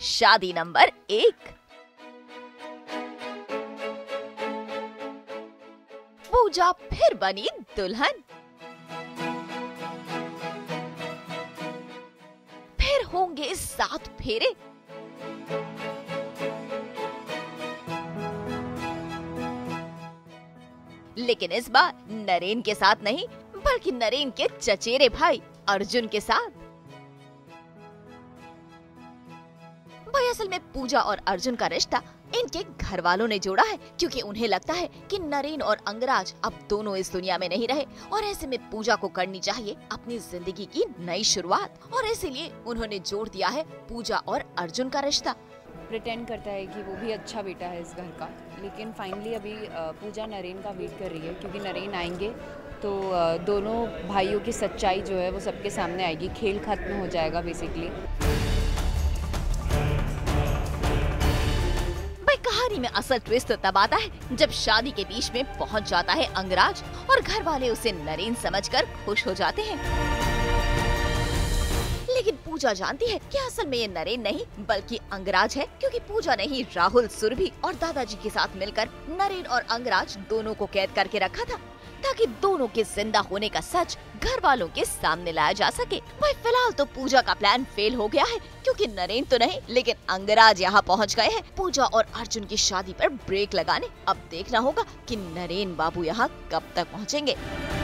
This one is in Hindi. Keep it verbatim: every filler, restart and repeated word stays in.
शादी नंबर एक। पूजा फिर बनी दुल्हन। फिर होंगे सात फेरे। लेकिन इस बार नरेन के साथ नहीं, बल्कि नरेन के चचेरे भाई अर्जुन के साथ। भाई असल में पूजा और अर्जुन का रिश्ता इनके घर वालों ने जोड़ा है, क्योंकि उन्हें लगता है कि नरेन और अंगराज अब दोनों इस दुनिया में नहीं रहे और ऐसे में पूजा को करनी चाहिए अपनी जिंदगी की नई शुरुआत, और इसीलिए उन्होंने जोड़ दिया है पूजा और अर्जुन का रिश्ता। प्रिटेंड करता है कि वो भी अच्छा बेटा है इस घर का, लेकिन फाइनली अभी पूजा नरेन का वेट कर रही है, क्योंकि नरेन आएंगे तो दोनों भाइयों की सच्चाई जो है वो सबके सामने आएगी, खेल खत्म हो जाएगा बेसिकली। कहानी में असल ट्विस्ट तब आता है जब शादी के बीच में पहुंच जाता है अंगराज और घर वाले उसे नरेन समझकर खुश हो जाते हैं। लेकिन पूजा जानती है कि असल में ये नरेन नहीं बल्कि अंगराज है, क्योंकि पूजा ने ही राहुल, सुरभि और दादाजी के साथ मिलकर नरेन और अंगराज दोनों को कैद करके रखा था, ताकि दोनों के जिंदा होने का सच घर वालों के सामने लाया जा सके। भाई फिलहाल तो पूजा का प्लान फेल हो गया है, क्योंकि नरेन तो नहीं लेकिन अंगराज यहाँ पहुँच गए हैं पूजा और अर्जुन की शादी पर ब्रेक लगाने। अब देखना होगा कि नरेन बाबू यहाँ कब तक पहुँचेंगे।